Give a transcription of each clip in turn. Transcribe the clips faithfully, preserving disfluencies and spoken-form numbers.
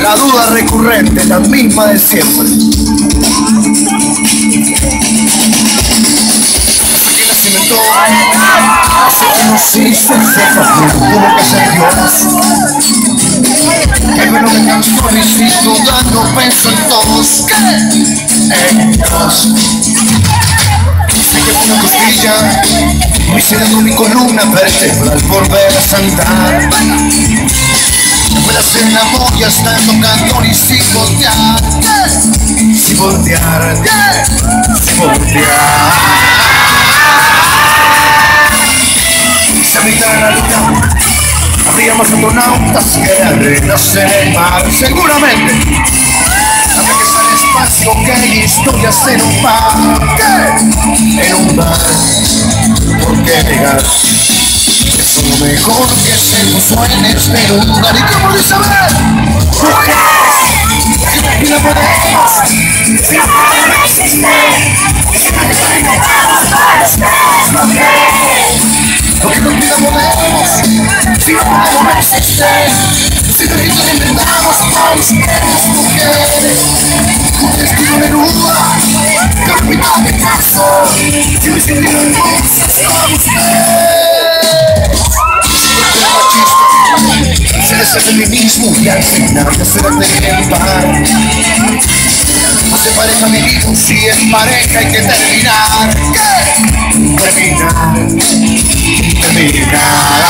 La duda recurrente, la misma de siempre. ¿Quién la cimentó? Hace que no existe el sepa, tuvo que ser Dios. Que bueno me canso y sin duda no pienso en todos. En Dios. Se llevó una costilla, me hicieron mi columna vertebral por ver a andar. Después hacer la boya está tocando y sin voltear. Sin voltear, sin voltear. Se habitara la luna, habría más astronautas que arenas en el mar. Seguramente habrá que ser espacio que hay historias en un bar. En un bar, ¿por qué negar? Es lo mejor que se puso en este lugar. ¿Y cómo de saber? Mujeres, y la podemos. Si la mujer no existe, si no nos inventamos para ustedes, mujeres. Porque no la podemos. Si la mujer no existe, si no nos inventamos para ustedes, mujeres. Mujeres que no me duda, capitán de caso. Si me sintieron hermosas para ustedes. Se les hace el mismo y al final ya se la dejen par. Hace pareja mi hijo, si es pareja hay que terminar. ¿Qué? Terminar, terminar.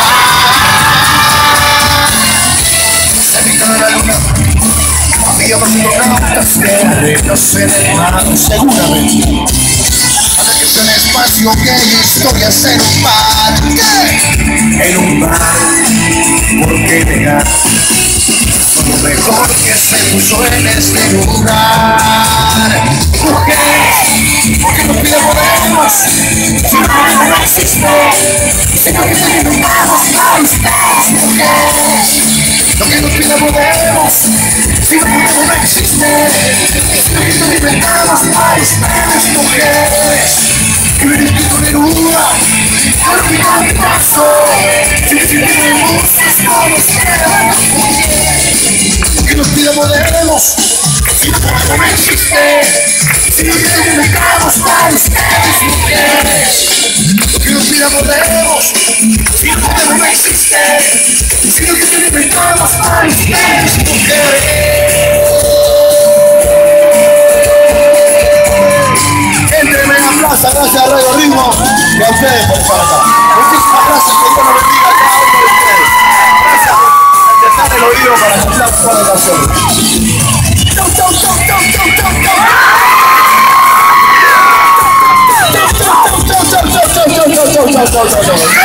Se pintaron la luna, había más astronautas que arenas en el mar. Seguramente habrá que ser espacio que hay historias en un bar. ¿Qué? En un bar. ¿Por qué negar? Son lo mejor que se puso en este lugar. Mujeres, ¿por qué no pide podemos? Si no, no existe. Sino que te inventamos para ustedes, mujeres. Lo que no pide podemos. Si no podemos no existe. Sino que te inventamos para ustedes, mujeres. Que me despido de duda. Al final de paso. Si me tenemos como ustedes, que nos pida modelos. Si no podemos existe, si no te inventamos para ustedes, mujeres. Que nos pida modelos. Si no podemos existe, si no te inventamos para ustedes, mujeres. Entreme en la plaza, gracias a Radio Ritmo y a ustedes por estar acá. Muchísimas gracias, que Dios los bendiga a cada uno de ustedes. Gracias por prestar el oído para escuchar un par de canciones. ¡Chau, chau, chau, chau, chau, chau, chau! ¡Chau, chau, chau, chau, chau, chau, chau, chau, chau, chau, chau!